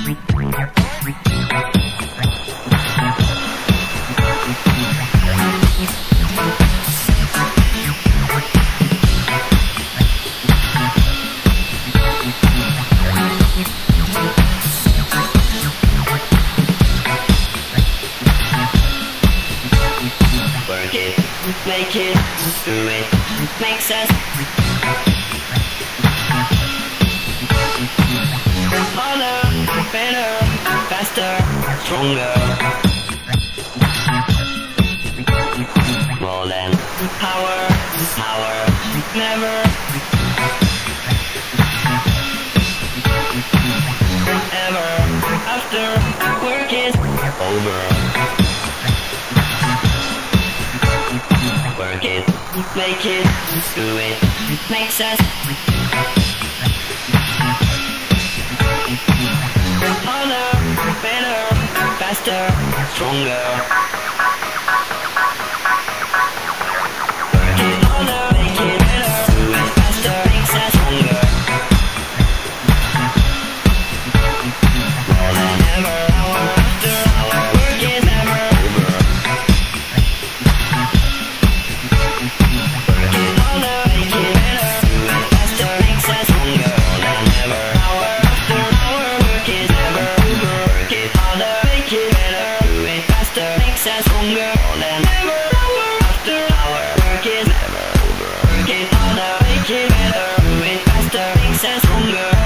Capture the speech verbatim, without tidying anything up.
Make it, do it, makes us harder, better, faster, stronger. More than power, power, never. Ever, after work is over. Work it, make it, do it, makes us harder, better, faster, stronger. Work it harder, make it better, do it faster, makes us stronger. More than ever, hour after hour, work is never over. Stronger than ever, hour after hour, work is never over. Work it harder, make it better, do it faster, makes us stronger.